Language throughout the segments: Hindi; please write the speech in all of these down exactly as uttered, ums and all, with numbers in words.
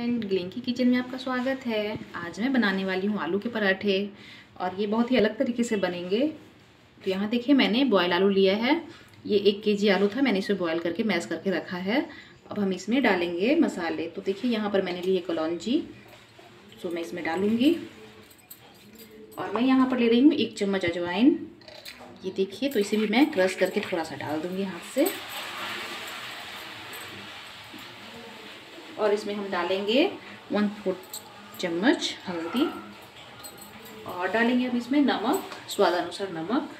फ्रेंड, ग्लिंकी किचन में आपका स्वागत है। आज मैं बनाने वाली हूँ आलू के पराठे और ये बहुत ही अलग तरीके से बनेंगे। तो यहाँ देखिए मैंने बॉयल आलू लिया है। ये एक केजी आलू था, मैंने इसे बॉयल करके मैश करके रखा है। अब हम इसमें डालेंगे मसाले। तो देखिए यहाँ पर मैंने ली है कलौंजी, सो मैं इसमें डालूँगी। और मैं यहाँ पर ले रही हूँ एक चम्मच अजवाइन। ये देखिए, तो इसे भी मैं क्रश करके थोड़ा सा डाल दूँगी हाथ से। और इसमें हम डालेंगे वन फोर्थ चम्मच हल्दी और डालेंगे हम इसमें नमक, स्वाद अनुसार नमक।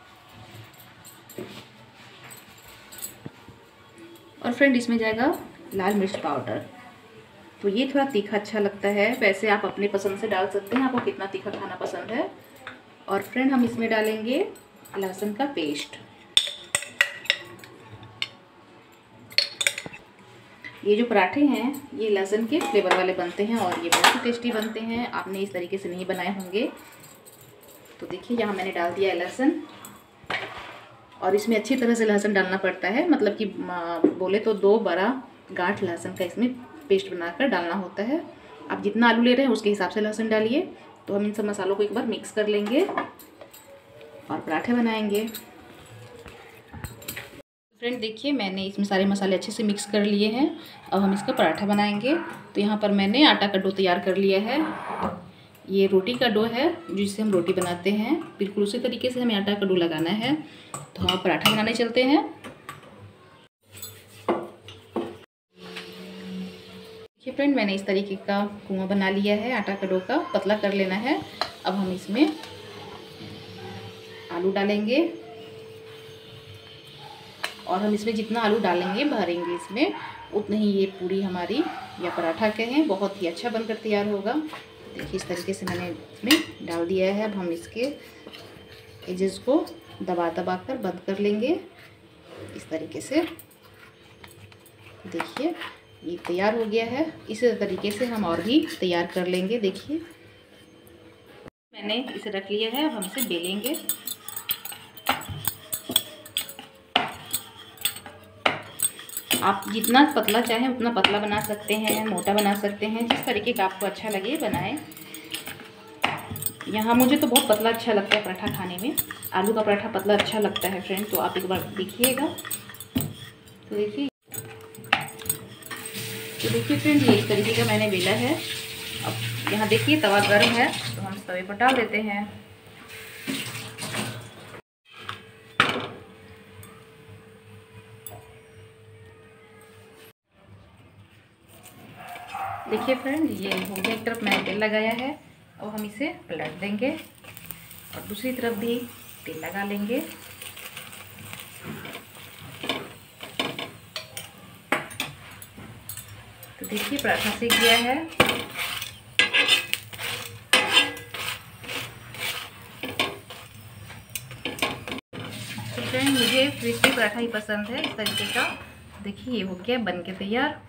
और फ्रेंड इसमें जाएगा लाल मिर्च पाउडर। तो ये थोड़ा तीखा अच्छा लगता है, वैसे आप अपने पसंद से डाल सकते हैं, आपको कितना तीखा खाना पसंद है। और फ्रेंड हम इसमें डालेंगे लहसुन का पेस्ट। ये जो पराठे हैं ये लहसुन के फ्लेवर वाले बनते हैं और ये बहुत ही टेस्टी बनते हैं। आपने इस तरीके से नहीं बनाए होंगे। तो देखिए यहाँ मैंने डाल दिया है लहसुन, और इसमें अच्छी तरह से लहसुन डालना पड़ता है, मतलब कि बोले तो दो बड़ा गांठ लहसुन का इसमें पेस्ट बनाकर डालना होता है। आप जितना आलू ले रहे हैं उसके हिसाब से लहसुन डालिए। तो हम इन सब मसालों को एक बार मिक्स कर लेंगे और पराठे बनाएंगे। फ्रेंड देखिए मैंने इसमें सारे मसाले अच्छे से मिक्स कर लिए हैं। अब हम इसका पराठा बनाएंगे। तो यहाँ पर मैंने आटा का डो तैयार कर लिया है। ये रोटी का डो है जिससे हम रोटी बनाते हैं, बिल्कुल उसी तरीके से हमें आटा का डो लगाना है। तो हम पराठा बनाने चलते हैं। देखिए फ्रेंड मैंने इस तरीके का कुआं बना लिया है, आटा का डो का पतला कर लेना है। अब हम इसमें आलू डालेंगे और हम इसमें जितना आलू डालेंगे भरेंगे इसमें, उतनी ही ये पूरी हमारी या पराठा कहें बहुत ही अच्छा बनकर तैयार होगा। देखिए इस तरीके से मैंने इसमें डाल दिया है। अब हम इसके एजेस को दबा दबा कर बंद कर लेंगे इस तरीके से। देखिए ये तैयार हो गया है। इसी तरीके से हम और भी तैयार कर लेंगे। देखिए मैंने इसे रख लिया है। अब हम इसे बेलेंगे। आप जितना पतला चाहें उतना पतला बना सकते हैं, मोटा बना सकते हैं, जिस तरीके का आपको अच्छा लगे बनाएं। यहाँ मुझे तो बहुत पतला अच्छा लगता है पराठा खाने में। आलू का पराठा पतला अच्छा लगता है फ्रेंड, तो आप एक बार देखिएगा। तो देखिए तो देखिए फ्रेंड ये इस तरीके का मैंने बेला है। अब यहाँ देखिए तवा गर्म है, तो हम तवे पर डाल देते हैं। देखिए फ्रेंड ये हो गया, एक तरफ मैंने तेल लगाया है। अब हम इसे पलट देंगे और दूसरी तरफ भी तेल लगा लेंगे। तो देखिए पराठा सीख गया है। तो फ्रेंड मुझे क्रिस्पी पराठा ही पसंद है इस तरीके का। देखिए ये हो गया बन के तैयार।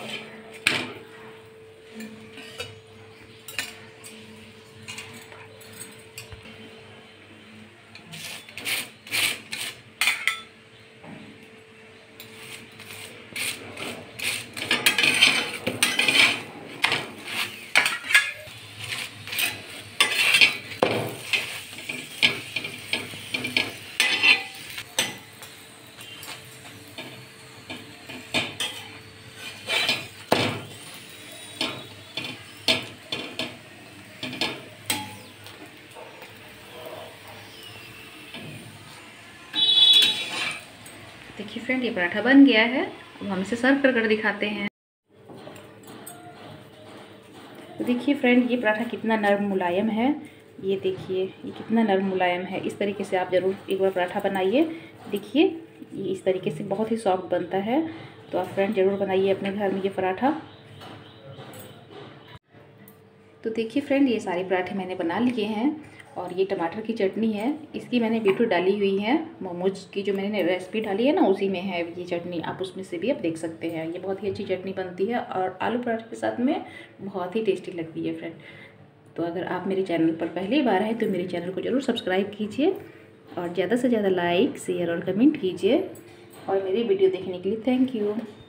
देखिए फ्रेंड ये पराठा बन गया है। अब हम इसे सर्व कर कर दिखाते हैं। तो देखिए फ्रेंड ये पराठा कितना नरम मुलायम है। ये देखिए ये कितना नरम मुलायम है। इस तरीके से आप ज़रूर एक बार पराठा बनाइए। देखिए ये इस तरीके से बहुत ही सॉफ्ट बनता है। तो आप फ्रेंड ज़रूर बनाइए अपने घर में ये पराठा। तो देखिए फ्रेंड ये सारे पराठे मैंने बना लिए हैं। और ये टमाटर की चटनी है, इसकी मैंने बीटरूट डाली हुई है। मोमोज की जो मैंने रेसिपी डाली है ना उसी में है ये चटनी, आप उसमें से भी आप देख सकते हैं। ये बहुत ही अच्छी चटनी बनती है और आलू पराठे के साथ में बहुत ही टेस्टी लगती है फ्रेंड। तो अगर आप मेरे चैनल पर पहली बार हैं तो मेरे चैनल को ज़रूर सब्सक्राइब कीजिए और ज़्यादा से ज़्यादा लाइक शेयर और कमेंट कीजिए। और मेरी वीडियो देखने के लिए थैंक यू।